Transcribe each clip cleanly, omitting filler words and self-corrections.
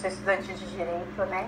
sou estudante de Direito, né?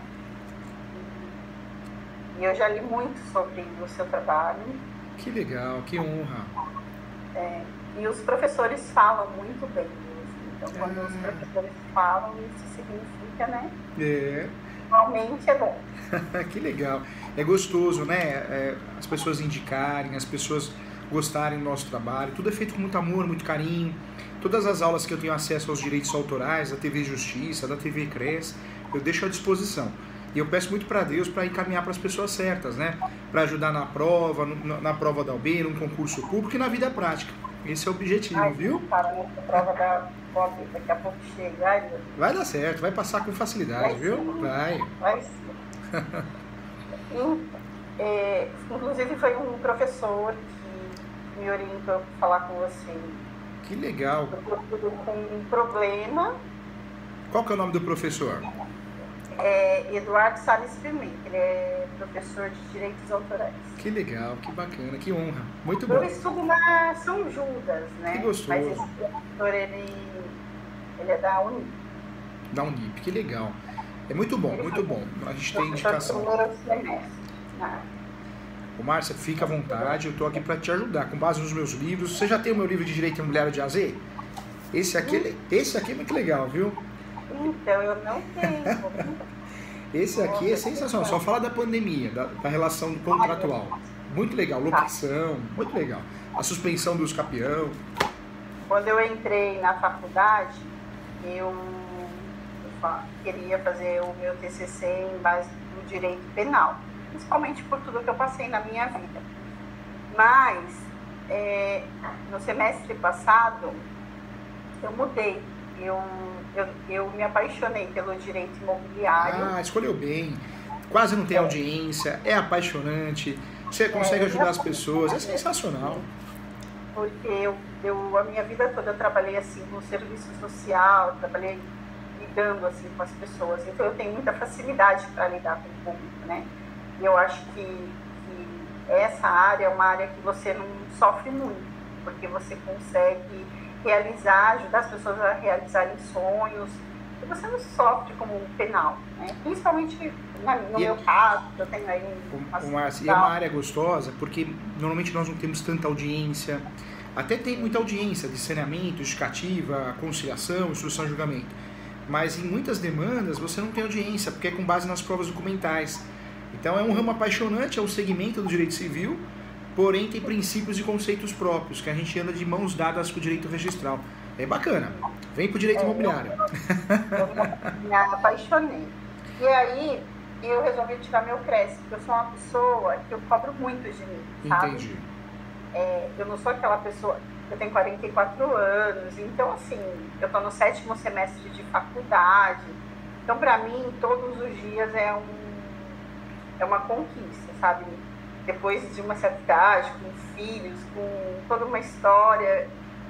E eu já li muito sobre o seu trabalho. Que legal, que honra. E os professores falam muito bem mesmo. Então, quando os professores falam, isso significa, né? Realmente é bom. Que legal. É gostoso, né? As pessoas indicarem, as pessoas gostarem do nosso trabalho. Tudo é feito com muito amor, muito carinho. Todas as aulas que eu tenho acesso aos direitos autorais, da TV Justiça, da TV Cres, eu deixo à disposição. E eu peço muito para Deus para encaminhar para as pessoas certas, né? Para ajudar na prova, na prova da OAB, num concurso público e na vida prática. Esse é o objetivo, viu? A prova da OAB daqui a pouco chega. Vai dar certo, vai passar com facilidade, viu? Sim. Vai. Vai sim. Inclusive foi um professor que me orientou a falar com você. Que legal. Eu estou com um problema. Qual que é o nome do professor? Eduardo Salles Pimenta, ele é professor de Direitos Autorais. Que legal, que bacana, que honra. Muito bom. Eu estudo na São Judas, né? Que gostoso. Mas esse professor, ele é da Unip. Da Unip, que legal. É muito bom, muito bom. A gente tem indicação. Ô, Márcia, fica à vontade, eu estou aqui para te ajudar, com base nos meus livros. Você já tem o meu livro de Direito Imobiliário de A a Z? Esse aqui é muito legal, viu? Então, eu não tenho. Esse aqui é sensacional, só fala da pandemia, da relação contratual. Muito legal, locação, muito legal. A suspensão dos capião. Quando eu entrei na faculdade, eu queria fazer o meu TCC em base do direito penal, principalmente por tudo que eu passei na minha vida. Mas, no semestre passado, eu mudei. Eu me apaixonei pelo direito imobiliário. Ah, escolheu bem. Quase não tem audiência, é apaixonante, você consegue ajudar as pessoas, é sensacional. Porque a minha vida toda eu trabalhei assim no serviço social, trabalhei lidando assim com as pessoas, então eu tenho muita facilidade para lidar com o público, né? E eu acho que essa área é uma área que você não sofre muito, porque você consegue ajudar as pessoas a realizarem sonhos, e você não sofre como um penal, né? Principalmente no meu caso, eu tenho aí Márcia, e é uma área gostosa, porque normalmente nós não temos tanta audiência, até tem muita audiência de saneamento, justificativa, conciliação, instrução e julgamento, mas em muitas demandas você não tem audiência, porque é com base nas provas documentais. Então é um ramo apaixonante, é um segmento do direito civil, porém tem princípios e conceitos próprios, que a gente anda de mãos dadas com o direito registral. É bacana. Vem pro direito imobiliário. Eu me apaixonei. E aí, eu resolvi tirar meu CRES, porque eu sou uma pessoa que eu cobro muito de mim, sabe? Entendi. Eu não sou aquela pessoa... Eu tenho 44 anos, então, assim, eu tô no 7º semestre de faculdade. Então, para mim, todos os dias é uma conquista, sabe? Depois de uma certa idade, com filhos, com toda uma história,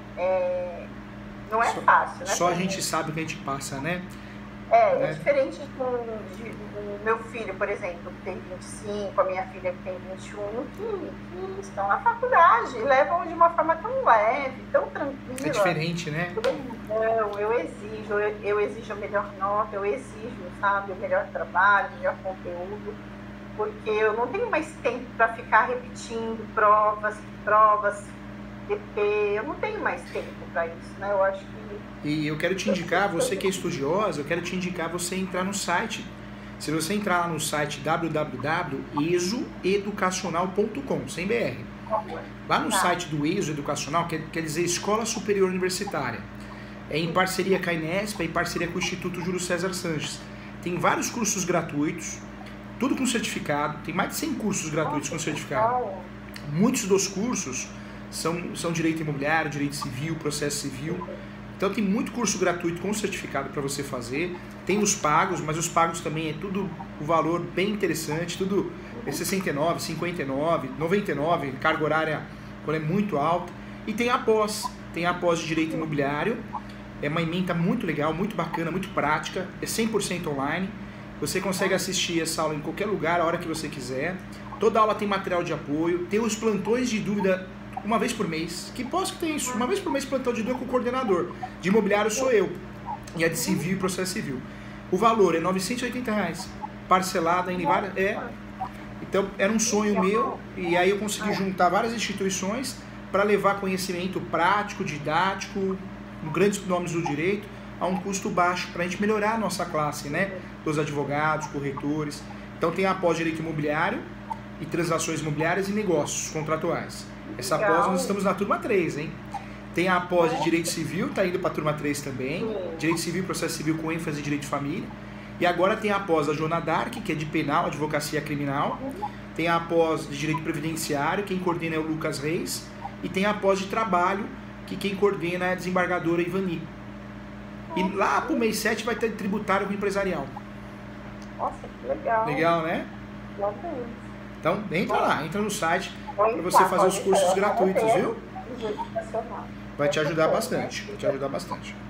não é fácil, né? Só a gente sabe o que a gente passa, né? É diferente do meu filho, por exemplo, que tem 25, a minha filha que tem 21, que estão na faculdade e levam de uma forma tão leve, tão tranquila. É diferente, né? Não, eu exijo a melhor nota, eu exijo, sabe, o melhor trabalho, o melhor conteúdo, porque eu não tenho mais tempo para ficar repetindo provas, DP, eu não tenho mais tempo para isso, né? Eu acho que... E eu quero te indicar, você que é estudiosa, eu quero te indicar você entrar no site. Se você entrar lá no site www.esoeducacional.com, sem BR. Lá no site do ESO Educacional, quer dizer Escola Superior Universitária. É em parceria com a Inesp, é em parceria com o Instituto Júlio César Sanches. Tem vários cursos gratuitos, tudo com certificado. Tem mais de 100 cursos gratuitos com certificado. Muitos dos cursos são direito imobiliário, direito civil, processo civil. Então tem muito curso gratuito com certificado para você fazer. Tem os pagos, mas os pagos também é tudo o valor bem interessante, tudo é 69, 59, 99, carga horária quando é muito alta. E tem a pós de direito imobiliário. É uma ementa muito legal, muito bacana, muito prática, é 100% online. Você consegue assistir essa aula em qualquer lugar, a hora que você quiser. Toda aula tem material de apoio, tem os plantões de dúvida uma vez por mês. Que posso que tem isso, uma vez por mês plantão de dúvida com o coordenador. De imobiliário sou eu, e a de civil e processo civil. O valor é R$980, parcelado em várias... Então, era um sonho meu, e aí eu consegui juntar várias instituições para levar conhecimento prático, didático, grandes nomes do direito, a um custo baixo, para a gente melhorar a nossa classe, né? Dos advogados, corretores. Então, tem a pós Direito Imobiliário e Transações Imobiliárias e Negócios Contratuais. Essa pós, nós estamos na turma 3, hein? Tem a pós de Direito Civil, tá indo para a turma 3 também. Direito Civil e Processo Civil com ênfase em Direito de Família. E agora tem a pós da Joana Dark, que é de Penal, Advocacia Criminal. Tem a pós de Direito Previdenciário, quem coordena é o Lucas Reis. E tem a pós de Trabalho, que quem coordena é a desembargadora Ivani. E lá pro mês 7 vai ter tributário com empresarial. Nossa, que legal. Legal, né? Então, entra lá, entra no site para você fazer os cursos gratuitos, viu? Vai te ajudar bastante,